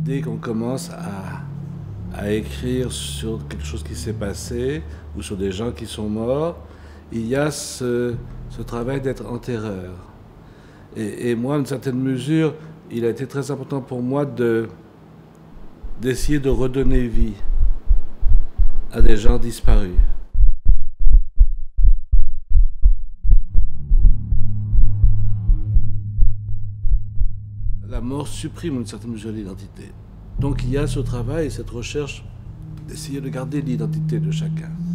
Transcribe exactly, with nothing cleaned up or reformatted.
Dès qu'on commence à, à écrire sur quelque chose qui s'est passé ou sur des gens qui sont morts, il y a ce, ce travail d'être enterreur. Et, et moi, à une certaine mesure, il a été très important pour moi de, d'essayer de redonner vie à des gens disparus. La mort supprime une certaine mesure l'identité. Donc il y a ce travail et cette recherche d'essayer de garder l'identité de chacun.